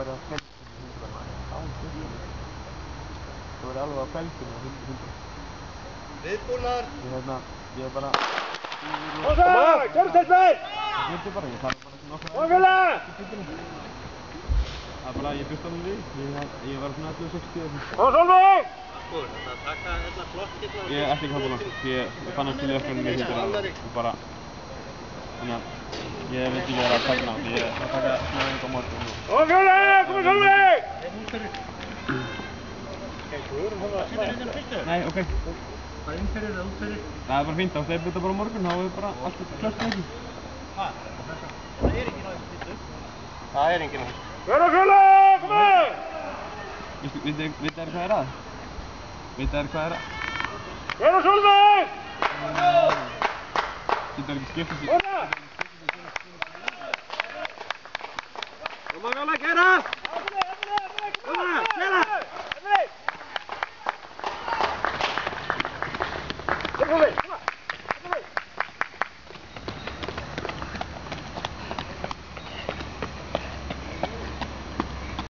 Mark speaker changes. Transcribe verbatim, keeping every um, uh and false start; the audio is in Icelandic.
Speaker 1: vera felgin með hundrana. Það verði alveg á felgin með hundra.
Speaker 2: Viðbúnar!
Speaker 1: Ég hérna, ég er bara...
Speaker 3: Koma það! Gjörðu þetta þér!
Speaker 1: Það getur bara, ég þarf bara svona okkur...
Speaker 3: Mófélag!
Speaker 1: Það er bara, ég byrst alveg við. Ég var svona ellefu sextíu.
Speaker 3: Koma Sólveig!
Speaker 2: Sko, þetta að taka hérna flott hérna...
Speaker 1: Ég er ekki kappan langt. Ég fann að til öfnum mér hittir að og bara... Þannig að ég veit ekki vera að taka ná. Ég er að taka snöðing á morgun.
Speaker 3: Mófélag! Koma Sólveig!
Speaker 1: Nei, ok.
Speaker 2: Það er innferðir eða útferðir?
Speaker 1: Það er bara fínt, þá sleipum við þetta bara á morgun, þá er bara allt klart ekki.
Speaker 2: Hæ? Það er enginn á þessu fyrstu. Það er enginn á þessu.
Speaker 3: Mófélag! Koma það!
Speaker 1: Vitið þér hvað er að? Vitið þér hvað er að?
Speaker 3: Koma Sólveig!
Speaker 1: Getur ekki skipta sig.
Speaker 3: Koma!
Speaker 2: Koma Fjóla, gera!